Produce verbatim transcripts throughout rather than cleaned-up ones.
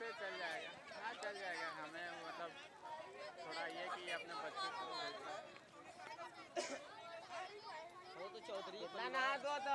ऐसे चल जाएगा। हाँ चल जाएगा। हमें मतलब थोड़ा ये कि अपने बच्चे को वो तो चौधरी ना ना दो तो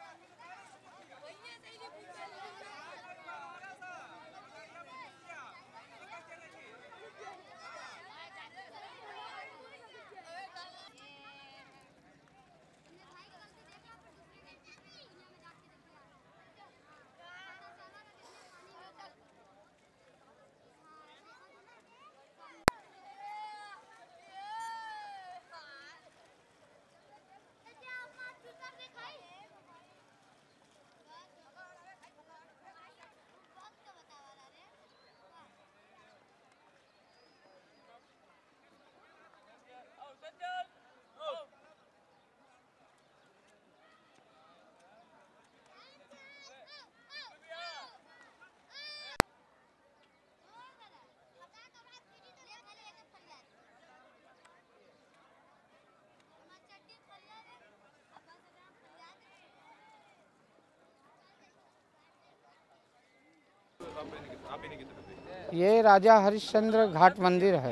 ये राजा हरिश्चंद्र घाट मंदिर है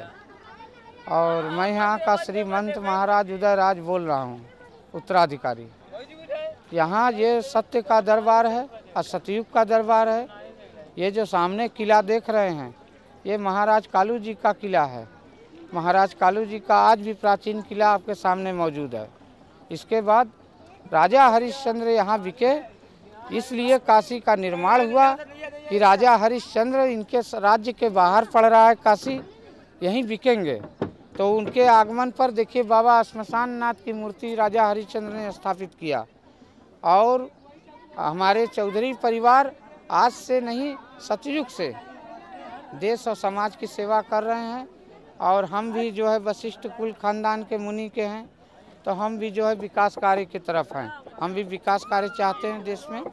और मैं यहाँ का श्रीमंत महाराज उदय राज बोल रहा हूँ, उत्तराधिकारी। यहाँ ये सत्य का दरबार है और सतयुग का दरबार है। ये जो सामने किला देख रहे हैं ये महाराज कालू जी का किला है। महाराज कालू जी का आज भी प्राचीन किला आपके सामने मौजूद है। इसके बाद राजा हरिश्चंद्र यहाँ बिके, इसलिए काशी का निर्माण हुआ कि राजा हरिश्चंद्र इनके राज्य के बाहर पड़ रहा है काशी, यहीं बिकेंगे। तो उनके आगमन पर देखिए बाबा श्मशान नाथ की मूर्ति राजा हरिश्चंद्र ने स्थापित किया। और हमारे चौधरी परिवार आज से नहीं सतयुग से देश और समाज की सेवा कर रहे हैं। और हम भी जो है वशिष्ठ कुल खानदान के मुनि के हैं, तो हम भी जो है विकास कार्य की तरफ हैं। हम भी विकास कार्य चाहते हैं देश में।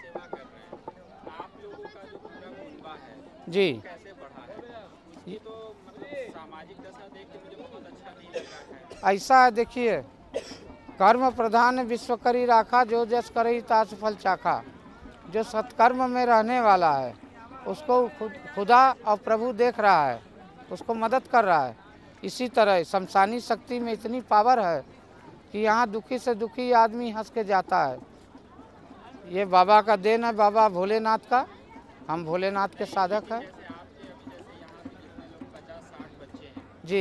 जी कैसे बढ़ा है तो मतलब सामाजिक दशा देख के मुझे बहुत अच्छा नहीं लग रहा है। ऐसा है, देखिए, कर्म प्रधान विश्व करी राखा, जो जस करई तास फल चाखा। जो सत्कर्म में रहने वाला है उसको खुद खुदा और प्रभु देख रहा है, उसको मदद कर रहा है। इसी तरह शमशानी शक्ति में इतनी पावर है कि यहाँ दुखी से दुखी आदमी हंस के जाता है। ये बाबा का देन है, बाबा भोलेनाथ का। हम भोलेनाथ के साधक हैं। जी,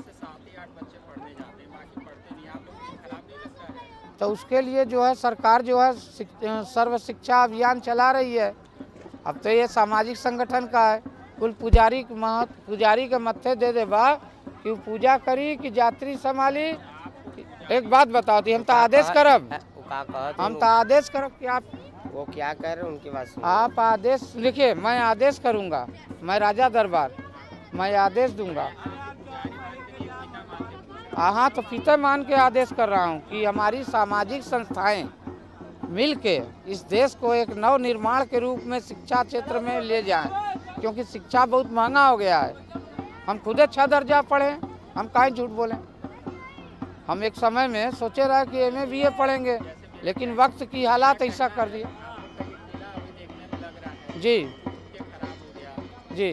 तो उसके लिए जो है सरकार जो है सर्व शिक्षा अभियान चला रही है। अब तो ये सामाजिक संगठन का है। कुल पुजारी महत पुजारी के मत्थे दे दे बा कि पूजा करी कि यात्री संभाली। एक बात बताओ थी, हम तो आदेश करब हम तो आदेश करब कि आप वो क्या कह रहे हैं उनकी बात सुनिए। आप आदेश लिखिए, मैं आदेश करूंगा। मैं राजा दरबार मैं आदेश दूंगा। हाँ, तो पिता मान के आदेश कर रहा हूँ कि हमारी सामाजिक संस्थाएं मिलके इस देश को एक नव निर्माण के रूप में शिक्षा क्षेत्र में ले जाएं, क्योंकि शिक्षा बहुत महंगा हो गया है। हम खुद अच्छा दर्जा पढ़े, हम काहे झूठ बोलें। हम एक समय में सोचे रहे कि एम ए बी ए पढ़ेंगे, लेकिन वक्त की हालात ऐसा कर दिए। जी जी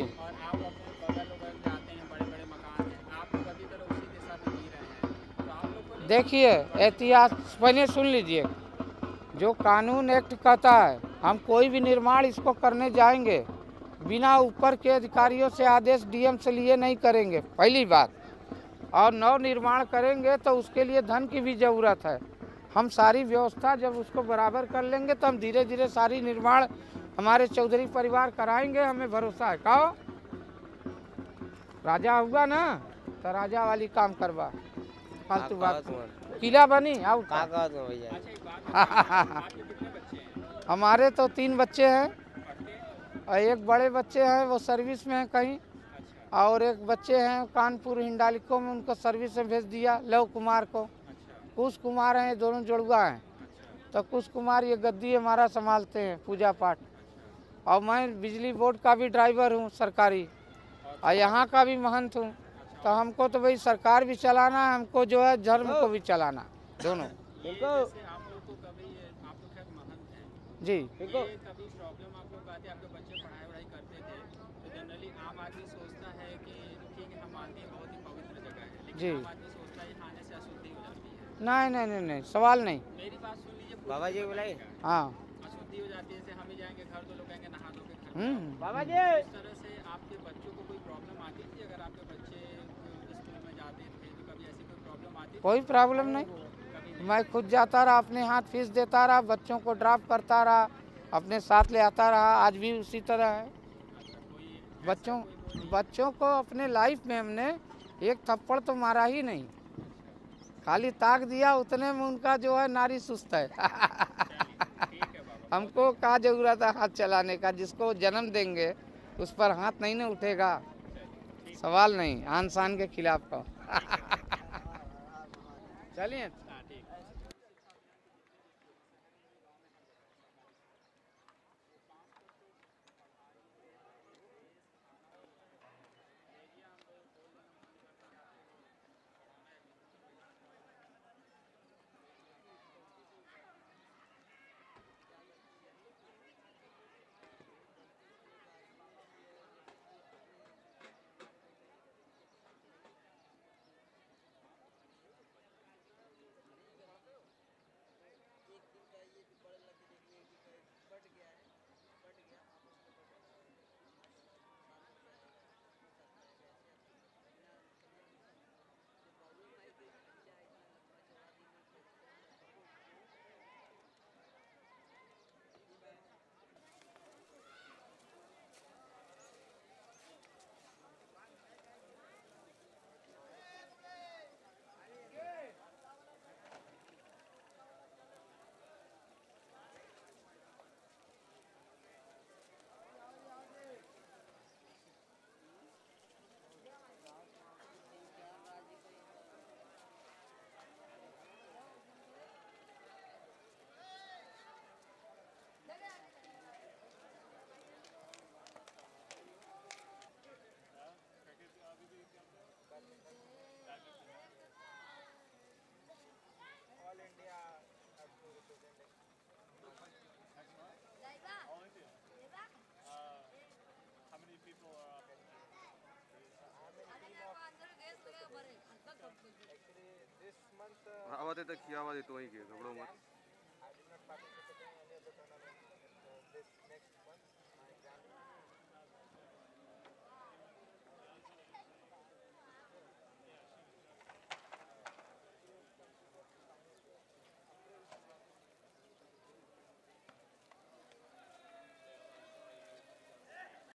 देखिए, एहतियात पहले सुन लीजिए। जो कानून एक्ट कहता है, हम कोई भी निर्माण इसको करने जाएंगे बिना ऊपर के अधिकारियों से आदेश डीएम से लिए नहीं करेंगे, पहली बात। और नव निर्माण करेंगे तो उसके लिए धन की भी ज़रूरत है। हम सारी व्यवस्था जब उसको बराबर कर लेंगे तो हम धीरे धीरे सारी निर्माण हमारे चौधरी परिवार कराएंगे। हमें भरोसा है। कहो राजा हुआ ना तो राजा वाली काम करवा, फालतू बात। किला बनी आओ का का दो भैया। हमारे तो तीन बच्चे हैं और एक बड़े बच्चे हैं वो सर्विस में हैं कहीं, और एक बच्चे हैं कानपुर हिंडालिको में, उनको सर्विस में भेज दिया लव कुमार को। कुश कुमार हैं, दोनों जुड़वा हैं। तो कुश कुमार ये गद्दी हमारा संभालते हैं पूजा पाठ। और मैं बिजली बोर्ड का भी ड्राइवर हूँ सरकारी, और यहाँ का भी महंत हूँ। तो हमको तो भाई सरकार भी चलाना है, हमको जो है धर्म को भी चलाना, दोनों। जी। ये कभी प्रॉब्लम आप लोग आते, आपके बच्चे पढ़ाई वढ़ाई करते थे तो जनरली आम आदमी सोचता है कि ठीक है हम आते हैं, बहुत ही पवित्र जगह है, लेकिन जी। आम आदमी सोचता है यहाँ आने से अशुद्धि हो जाती है। नहीं नहीं नहीं नहीं सवाल नहीं। मेरी बात सुन लीजिए, बाबा जी बुलाइए। हाँ। अशुद्धि हो जाती है, जैसे हम ही जाएंगे घर तो लोग कहेंगे नहा धो के घर हम्म। बाबा जी इस तरह से आपके बच्चों को कोई प्रॉब्लम आती थी? अगर आपके बच्चे स्कूल में जाते थे तो कभी ऐसी कोई प्रॉब्लम आती थी? कोई प्रॉब्लम नहीं। कभी मैं खुद जाता रहा, अपने हाथ फीस देता रहा, बच्चों को ड्रॉप करता रहा, अपने साथ ले आता रहा, आज भी उसी तरह है। कोई बच्चों बच्चों को अपने लाइफ में हमने एक थप्पड़ तो मारा ही नहीं, खाली ताक दिया, उतने में उनका जो है नारी सुस्त है। ठीक है बाबा। हमको क्या जरूरत है हाथ चलाने का? जिसको जन्म देंगे उस पर हाथ नहीं ना उठेगा, सवाल नहीं, आन शान के खिलाफ का। चलिए। हाँ ठीक है। आवाज येतं की आवाज येतो की घबराव मत